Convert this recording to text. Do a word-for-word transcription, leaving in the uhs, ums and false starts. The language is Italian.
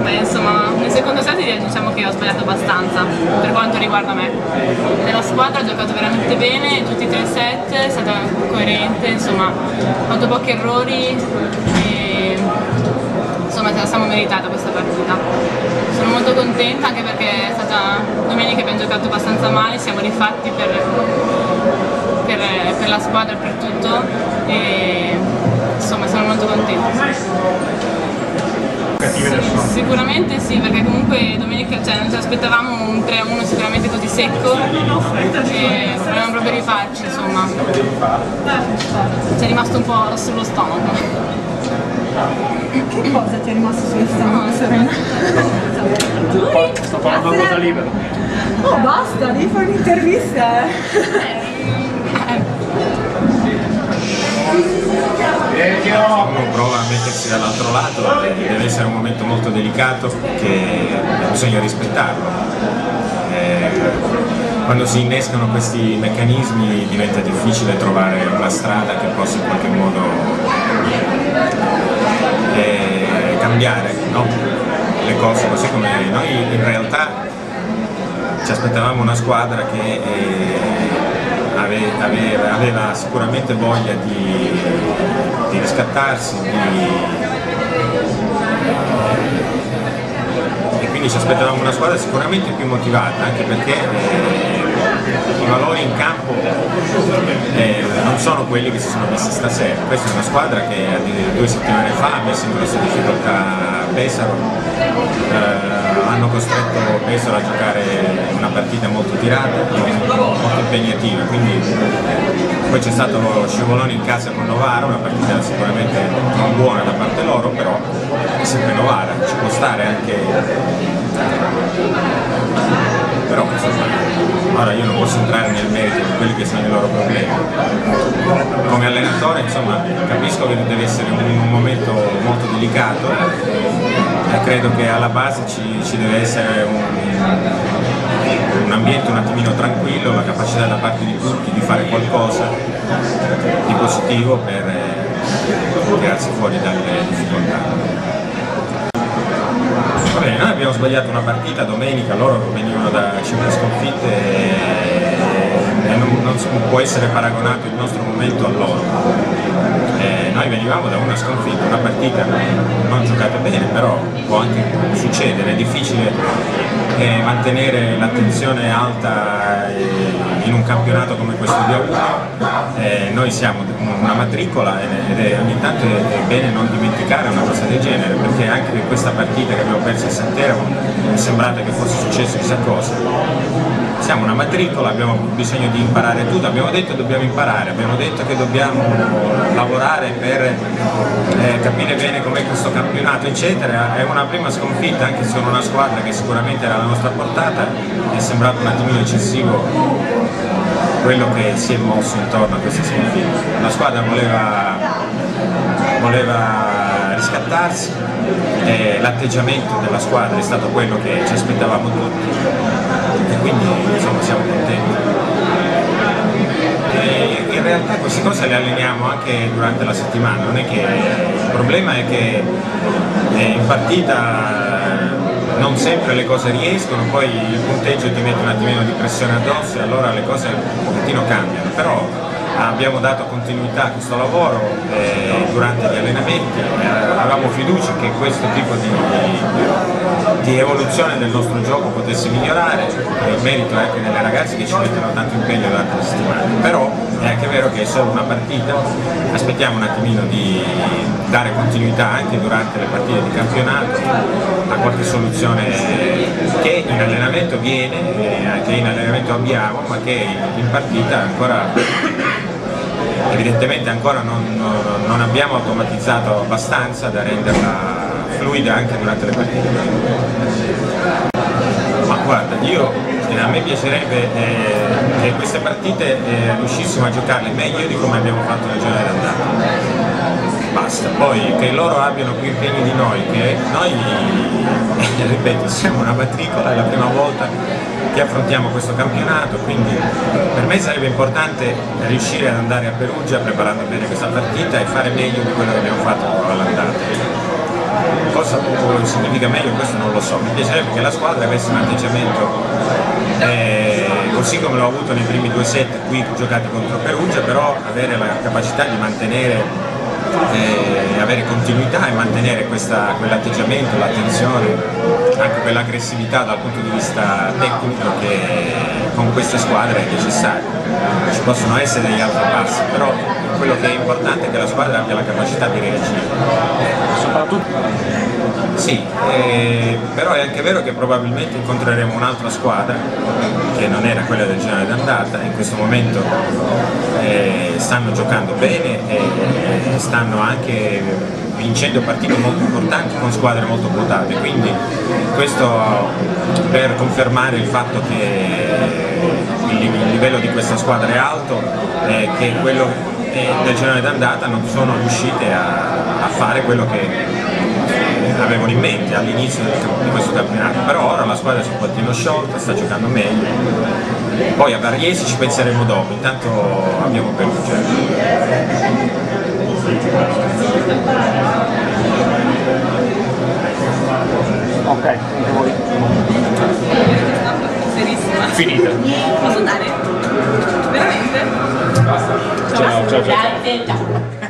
Beh, insomma, nel secondo set diciamo che ho sbagliato abbastanza per quanto riguarda me. Nella squadra ho giocato veramente bene, tutti e tre i set, è stata coerente, insomma, ho fatto pochi errori e insomma ce la siamo meritata questa partita. Sono molto contenta anche perché è stata domenica, abbiamo giocato abbastanza male, siamo rifatti per, per, per la squadra e per tutto e insomma sono molto contenta. Sì, sicuramente sì, perché comunque domenica cioè, non ci aspettavamo un tre a uno sicuramente così secco e volevamo proprio rifarci, insomma. Ci è rimasto un po' sullo stomaco. Che cosa ti è rimasto sullo stomaco, Serena? Sto parlando a cosa libera. Oh basta, devi fare un'intervista eh! Uno prova a mettersi dall'altro lato, deve essere un momento molto delicato che bisogna rispettarlo. Eh, quando si innescano questi meccanismi diventa difficile trovare una strada che possa in qualche modo eh, cambiare, no? Le cose, così come noi in realtà ci aspettavamo una squadra che eh, Aveva, aveva sicuramente voglia di, di riscattarsi di, e quindi ci aspettavamo una squadra sicuramente più motivata, anche perché eh, i valori in campo eh, non sono quelli che si sono messi stasera. Questa è una squadra che due settimane fa ha messo in grossa difficoltà Pesaro, eh, hanno costretto Pesaro a giocare una partita molto tirata, molto impegnativa, quindi poi c'è stato lo scivolone in casa con Novara, una partita sicuramente non buona da parte loro, però è sempre Novara, ci può stare anche, però insomma, ora io non posso entrare nel merito di quelli che sono i loro problemi. Come allenatore insomma capisco che deve essere un, un momento molto delicato e credo che alla base ci, ci deve essere un, un ambiente un attimino tranquillo, la capacità da parte di tutti di fare qualcosa di positivo per eh, tirarsi fuori dalle difficoltà. Va bene, noi abbiamo sbagliato una partita domenica, loro venivano da cinque sconfitte e, e non, non può essere paragonato il nostro momento a loro. E noi venivamo da una sconfitta, una partita non giocata bene, però può anche succedere, è difficile eh, mantenere l'attenzione alta eh, in un campionato come questo di A uno. Eh, noi siamo una matricola ed è, ogni tanto è, è bene non dimenticare una cosa del genere, perché anche in questa partita che abbiamo perso a Santeramo mi è sembrata che fosse successo chissà cosa. Siamo una matricola, abbiamo bisogno di imparare tutto, abbiamo detto che dobbiamo imparare, abbiamo detto che dobbiamo lavorare per eh, capire bene com'è questo campionato eccetera. È una prima sconfitta anche se sono una squadra che sicuramente era alla nostra portata, mi è sembrato un attimino eccessivo quello che si è mosso intorno a questa sconfitta. La squadra voleva, voleva riscattarsi e l'atteggiamento della squadra è stato quello che ci aspettavamo tutti e quindi insomma siamo contenti. E in realtà queste cose le alleniamo anche durante la settimana, non è che il problema è che in partita non sempre le cose riescono, poi il punteggio ti mette un attimino di pressione addosso e allora le cose un pochettino cambiano, però abbiamo dato continuità a questo lavoro eh, durante gli allenamenti, eh, avevamo fiducia che questo tipo di, di evoluzione del nostro gioco potesse migliorare, il merito è anche delle ragazze che ci mettono tanto impegno durante la settimana, però è anche vero che è solo una partita, aspettiamo un attimino di dare continuità anche durante le partite di campionato a qualche soluzione che in allenamento viene, che in allenamento abbiamo, ma che in partita ancora evidentemente ancora non, non abbiamo automatizzato abbastanza da renderla fluida anche durante le partite. Ma guarda, io a me piacerebbe eh, che queste partite eh, riuscissimo a giocarle meglio di come abbiamo fatto nel girone d'andata. Basta, poi che loro abbiano più impegni di noi, che noi, eh, ripeto, siamo una matricola, è la prima volta che affrontiamo questo campionato, quindi per me sarebbe importante riuscire ad andare a Perugia preparando bene questa partita e fare meglio di quello che abbiamo fatto all'andata. cosa significa meglio questo non lo so, mi piacerebbe che la squadra avesse un atteggiamento eh, così come l'ho avuto nei primi due set qui giocati contro Perugia, però avere la capacità di mantenere eh, avere continuità e mantenere quell'atteggiamento, l'attenzione, anche quell'aggressività dal punto di vista tecnico che con queste squadre è necessario. Ci possono essere degli altri passi, però quello che è importante è che la squadra abbia la capacità di reagire. Soprattutto sì, eh, però è anche vero che probabilmente incontreremo un'altra squadra che non era quella del girone d'andata, in questo momento eh, stanno giocando bene e stanno anche vincendo partite molto importanti con squadre molto quotate, quindi questo per confermare il fatto che il livello di questa squadra è alto e che quello del girone d'andata non sono riuscite a, a fare quello che avevano in mente all'inizio di questo campionato, però ora la squadra si è un pochino sciolta, sta giocando meglio, poi a Varese ci penseremo dopo, intanto abbiamo Perugia. Ok, anche voi. Serissima. Finita. Posso andare? Veramente? Ciao, ciao, ciao. Grazie, ciao.